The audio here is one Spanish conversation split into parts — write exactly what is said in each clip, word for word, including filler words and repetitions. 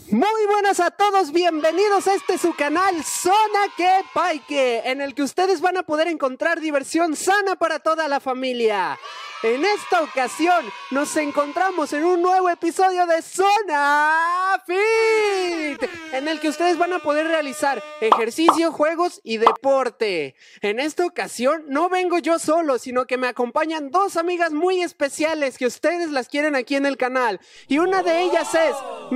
Muy buenas a todos, bienvenidos a este su canal Zona Que Paique, en el que ustedes van a poder encontrar diversión sana para toda la familia. En esta ocasión nos encontramos en un nuevo episodio de Zona Fit, en el que ustedes van a poder realizar ejercicio, juegos y deporte. En esta ocasión no vengo yo solo, sino que me acompañan dos amigas muy especiales que ustedes las quieren aquí en el canal. Y una de ellas es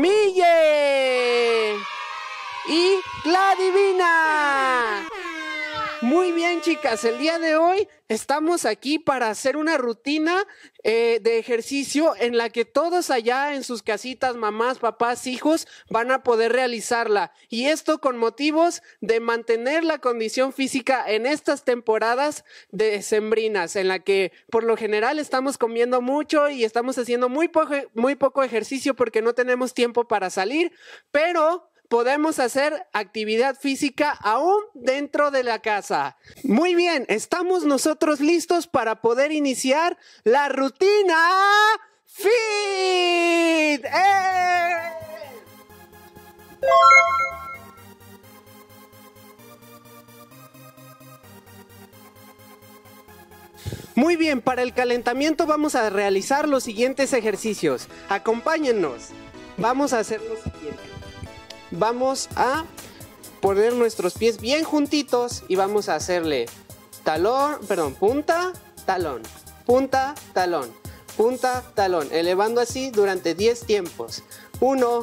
Mille y la Divina. Muy bien, chicas, el día de hoy estamos aquí para hacer una rutina eh, de ejercicio en la que todos allá en sus casitas, mamás, papás, hijos, van a poder realizarla. Y esto con motivos de mantener la condición física en estas temporadas decembrinas, en la que por lo general estamos comiendo mucho y estamos haciendo muy poco, muy poco ejercicio porque no tenemos tiempo para salir, pero podemos hacer actividad física aún dentro de la casa. Muy bien, estamos nosotros listos para poder iniciar la rutina Fit. ¡Eh! Muy bien, para el calentamiento vamos a realizar los siguientes ejercicios. Acompáñennos. Vamos a hacer lo siguiente. Vamos a poner nuestros pies bien juntitos y vamos a hacerle talón, perdón, punta, talón, punta, talón, punta, talón, elevando así durante diez tiempos. uno,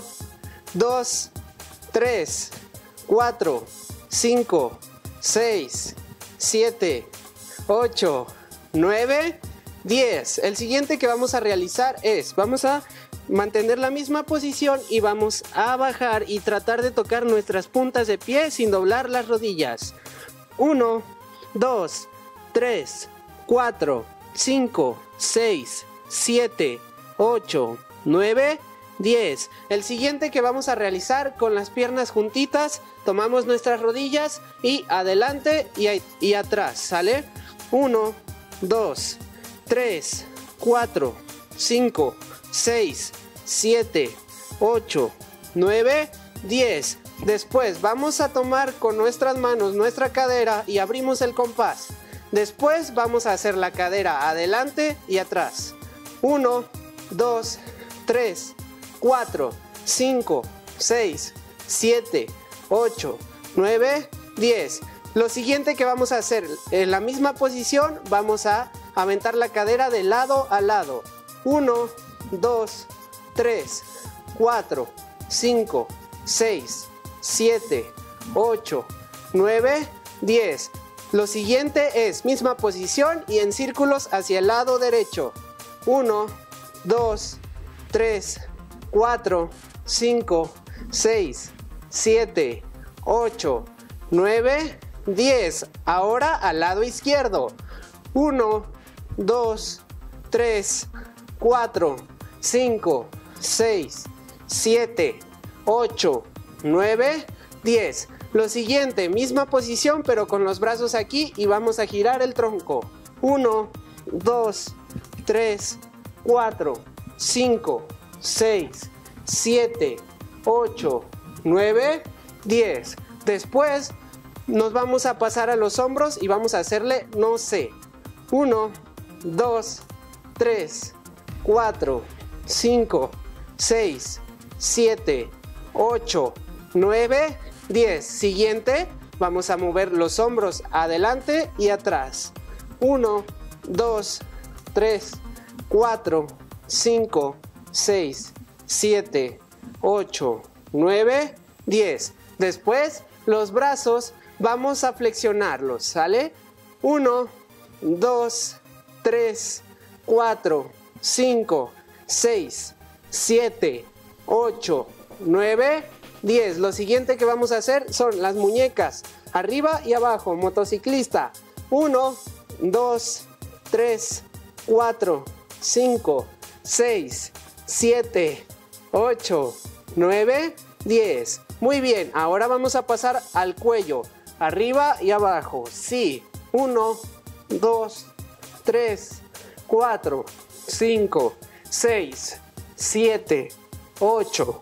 dos, tres, cuatro, cinco, seis, siete, ocho, nueve, diez. El siguiente que vamos a realizar es, vamos a mantener la misma posición y vamos a bajar y tratar de tocar nuestras puntas de pie sin doblar las rodillas. uno, dos, tres, cuatro, cinco, seis, siete, ocho, nueve, diez. El siguiente que vamos a realizar con las piernas juntitas, tomamos nuestras rodillas y adelante y, y atrás, ¿sale? uno, dos, tres, cuatro, cinco, seis, siete, ocho, nueve, diez. Después vamos a tomar con nuestras manos nuestra cadera y abrimos el compás. Después vamos a hacer la cadera adelante y atrás. uno, dos, tres, cuatro, cinco, seis, siete, ocho, nueve, diez. Lo siguiente que vamos a hacer en la misma posición, vamos a aventar la cadera de lado a lado. uno, dos, tres, cuatro, cinco, seis, siete, ocho, nueve, diez. Lo siguiente es misma posición y en círculos hacia el lado derecho. uno, dos, tres, cuatro, cinco, seis, siete, ocho, nueve, diez. Ahora al lado izquierdo. uno, dos, tres, cuatro, cinco, seis, siete, ocho, nueve, diez. Lo siguiente, misma posición pero con los brazos aquí y vamos a girar el tronco. uno, dos, tres, cuatro, cinco, seis, siete, ocho, nueve, diez. Después nos vamos a pasar a los hombros y vamos a hacerle no sé. uno, dos, tres, cuatro, cinco, seis, siete, ocho, nueve, diez. Siguiente, vamos a mover los hombros adelante y atrás. uno, dos, tres, cuatro, cinco, seis, siete, ocho, nueve, diez. Después, los brazos vamos a flexionarlos, ¿sale? uno, dos, tres, cuatro, cinco, seis, siete, ocho, nueve, diez. Lo siguiente que vamos a hacer son las muñecas arriba y abajo, motociclista. uno, dos, tres, cuatro, cinco, seis, siete, ocho, nueve, diez. Muy bien, ahora vamos a pasar al cuello, arriba y abajo. Sí, uno, dos, tres, cuatro, cinco, seis, siete, ocho,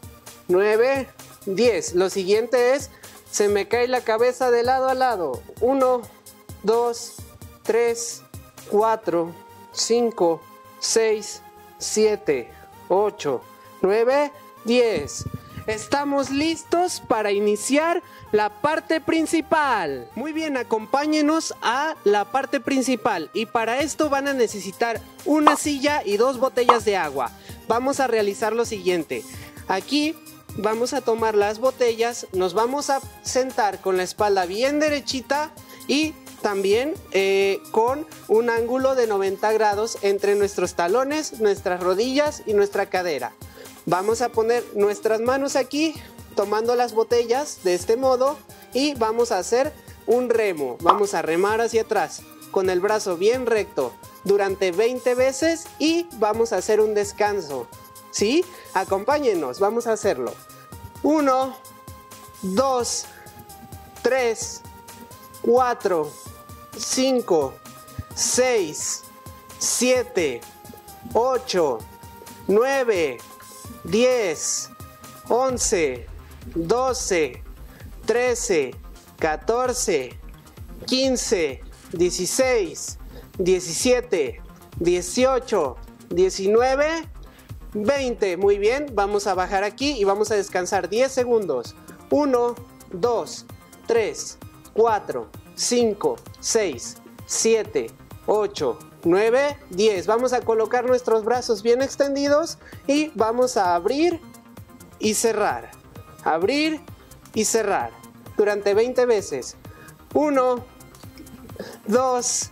nueve, diez. Lo siguiente es, se me cae la cabeza de lado a lado. uno, dos, tres, cuatro, cinco, seis, siete, ocho, nueve, diez. Estamos listos para iniciar la parte principal. Muy bien, acompáñenos a la parte principal. Y para esto van a necesitar una silla y dos botellas de agua. Vamos a realizar lo siguiente. Aquí vamos a tomar las botellas, nos vamos a sentar con la espalda bien derechita y también eh, con un ángulo de noventa grados entre nuestros talones, nuestras rodillas y nuestra cadera. Vamos a poner nuestras manos aquí, tomando las botellas de este modo y vamos a hacer un remo. Vamos a remar hacia atrás con el brazo bien recto durante veinte veces y vamos a hacer un descanso. ¿Sí? Acompáñenos, vamos a hacerlo. uno, dos, tres, cuatro, cinco, seis, siete, ocho, nueve, diez, once, doce, trece, catorce, quince, dieciséis, diecisiete, dieciocho, diecinueve, veinte. Muy bien, vamos a bajar aquí y vamos a descansar diez segundos. uno, dos, tres, cuatro, cinco, seis, siete, ocho, nueve, diez. Vamos a colocar nuestros brazos bien extendidos y vamos a abrir y cerrar. Abrir y cerrar durante veinte veces. uno, dos,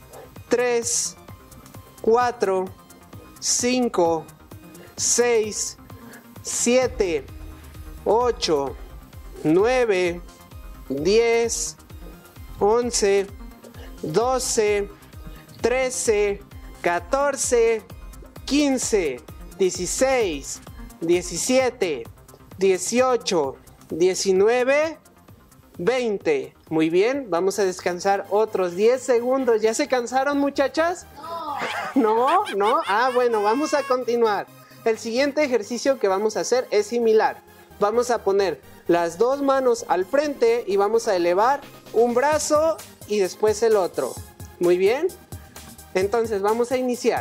tres, cuatro, cinco, seis, siete, ocho, nueve, diez, once, doce, trece, catorce, quince, dieciséis, diecisiete, dieciocho, diecinueve, veinte. Muy bien, vamos a descansar otros diez segundos. ¿Ya se cansaron, muchachas? No, no. Ah, bueno, vamos a continuar. El siguiente ejercicio que vamos a hacer es similar. Vamos a poner las dos manos al frente y vamos a elevar un brazo y después el otro. Muy bien. Entonces vamos a iniciar.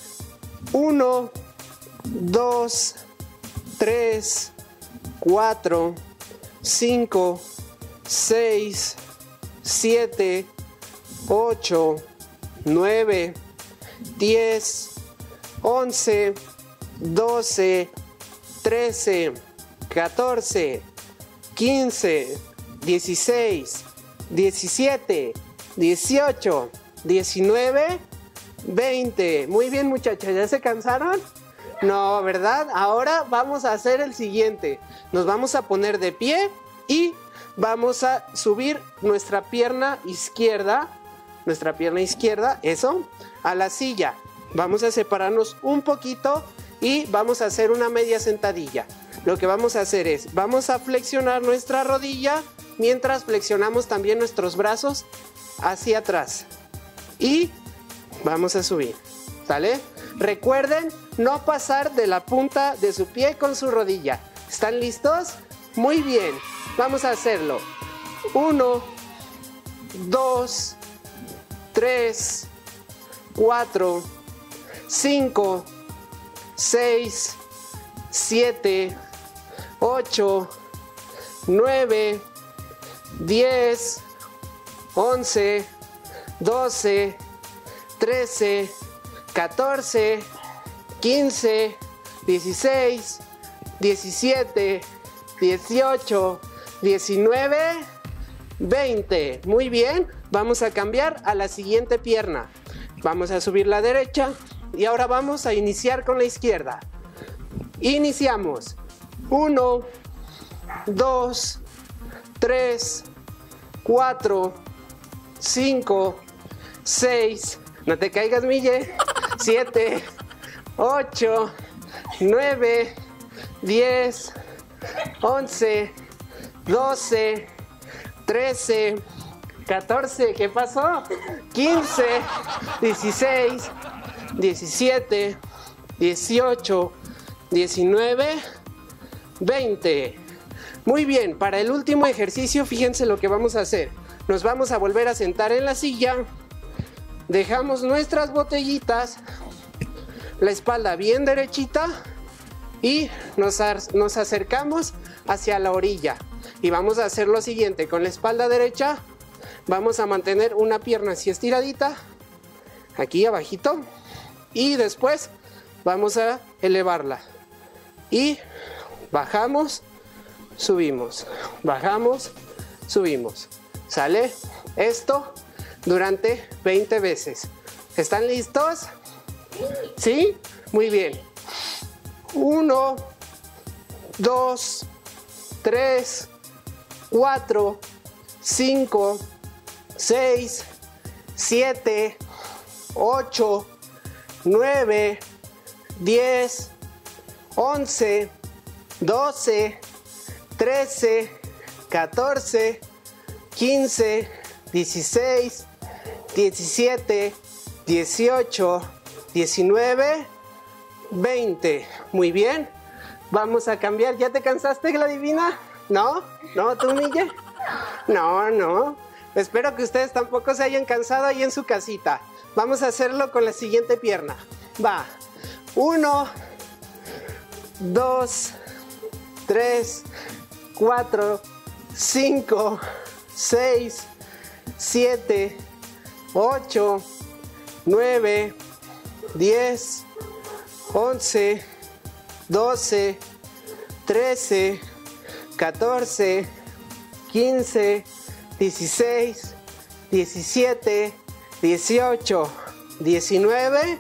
uno, dos, tres, cuatro, cinco, seis, siete, ocho, nueve, diez, once, doce, trece, catorce, quince, dieciséis, diecisiete, dieciocho, diecinueve, veinte. Muy bien, muchachas, ¿ya se cansaron? No, ¿verdad? Ahora vamos a hacer el siguiente. Nos vamos a poner de pie y vamos a subir nuestra pierna izquierda, nuestra pierna izquierda, eso, a la silla. Vamos a separarnos un poquito y vamos a hacer una media sentadilla. Lo que vamos a hacer es, vamos a flexionar nuestra rodilla mientras flexionamos también nuestros brazos hacia atrás. Y vamos a subir, ¿sale? Recuerden no pasar de la punta de su pie con su rodilla. ¿Están listos? Muy bien, vamos a hacerlo. Uno, dos, tres, cuatro, cinco, seis, siete, ocho, nueve, diez, once, doce, trece, catorce, quince, dieciséis, diecisiete, dieciocho, diecinueve, veinte. Muy bien, vamos a cambiar a la siguiente pierna. Vamos a subir la derecha y ahora vamos a iniciar con la izquierda. Iniciamos. uno, dos, tres, cuatro, cinco, seis, no te caigas, Mille, siete, ocho, nueve, diez, once, doce, trece, catorce, ¿qué pasó? quince, dieciséis, diecisiete, dieciocho, diecinueve, veinte. Muy bien, para el último ejercicio, fíjense lo que vamos a hacer. Nos vamos a volver a sentar en la silla. Dejamos nuestras botellitas, la espalda bien derechita y nos, nos acercamos hacia la orilla. Y vamos a hacer lo siguiente, con la espalda derecha vamos a mantener una pierna así estiradita, aquí abajito, y después vamos a elevarla. Y bajamos, subimos, bajamos, subimos. ¿Sale? Esto durante veinte veces. ¿Están listos? ¿Sí? Muy bien. Uno, dos, tres, cuatro, cinco, seis, siete, ocho, nueve, diez, once, doce, trece, catorce, quince, dieciséis, diecisiete, dieciocho, diecinueve, veinte. Muy bien. Vamos a cambiar. ¿Ya te cansaste, Gladivina? ¿No? ¿No, tú, Miguel? No, no. Espero que ustedes tampoco se hayan cansado ahí en su casita. Vamos a hacerlo con la siguiente pierna. Va. Uno, dos, tres, cuatro, cinco, seis, siete, ocho, nueve, diez, once, doce, trece, catorce, quince, dieciséis, diecisiete, dieciocho, diecinueve,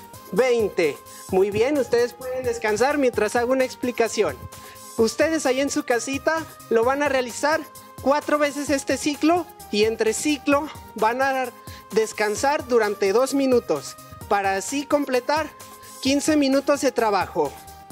veinte. Muy bien, ustedes pueden descansar mientras hago una explicación. Ustedes ahí en su casita lo van a realizar cuatro veces este ciclo y entre ciclo van a descansar durante dos minutos para así completar quince minutos de trabajo.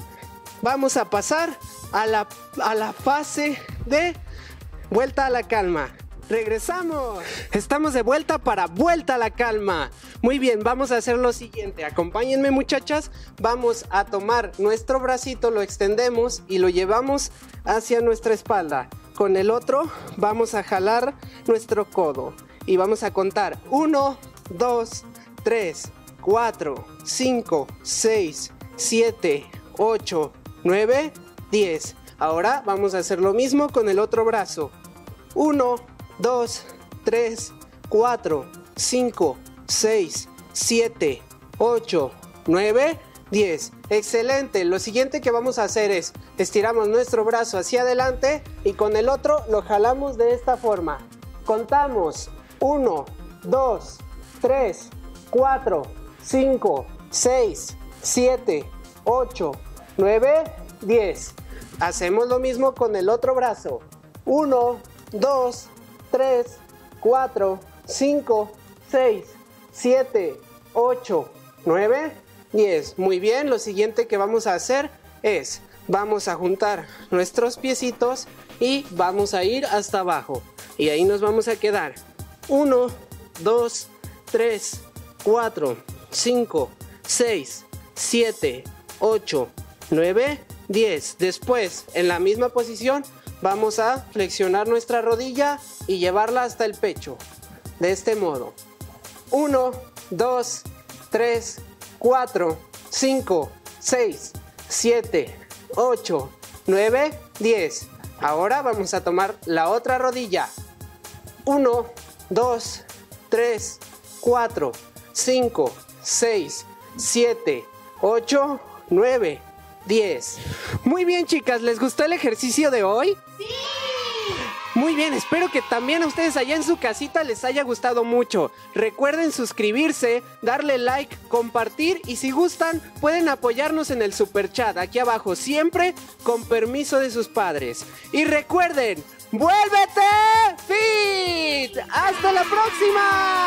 Vamos a pasar a la, a la fase de vuelta a la calma. ¡Regresamos! Estamos de vuelta para vuelta a la calma. Muy bien, vamos a hacer lo siguiente. Acompáñenme, muchachas. Vamos a tomar nuestro bracito, lo extendemos y lo llevamos hacia nuestra espalda. Con el otro vamos a jalar nuestro codo y vamos a contar uno, dos, tres, cuatro, cinco, seis, siete, ocho, nueve, diez. Ahora vamos a hacer lo mismo con el otro brazo. uno, dos, tres, cuatro, cinco, seis, siete, ocho, nueve, diez. Excelente. Lo siguiente que vamos a hacer es estiramos nuestro brazo hacia adelante y con el otro lo jalamos de esta forma. Contamos uno, dos, tres, cuatro, cinco, seis, siete, ocho, nueve, diez. Hacemos lo mismo con el otro brazo. uno, dos, tres, cuatro, cinco, seis, siete, ocho, nueve, diez. Muy bien, lo siguiente que vamos a hacer es, vamos a juntar nuestros piecitos y vamos a ir hasta abajo. Y ahí nos vamos a quedar. uno, dos, tres, cuatro, cinco, seis, siete, ocho, nueve, diez. Después, en la misma posición, vamos a flexionar nuestra rodilla y llevarla hasta el pecho. De este modo. uno, dos, tres, cuatro, cinco, seis, siete, ocho, nueve, diez. Ahora vamos a tomar la otra rodilla. uno, dos, tres, cuatro, cinco, seis, siete, ocho, nueve, diez. Muy bien, chicas, ¿les gustó el ejercicio de hoy? ¡Sí! Muy bien, espero que también a ustedes allá en su casita les haya gustado mucho. Recuerden suscribirse, darle like, compartir y si gustan pueden apoyarnos en el superchat aquí abajo, siempre con permiso de sus padres. Y recuerden, ¡vuélvete fit! ¡Hasta la próxima!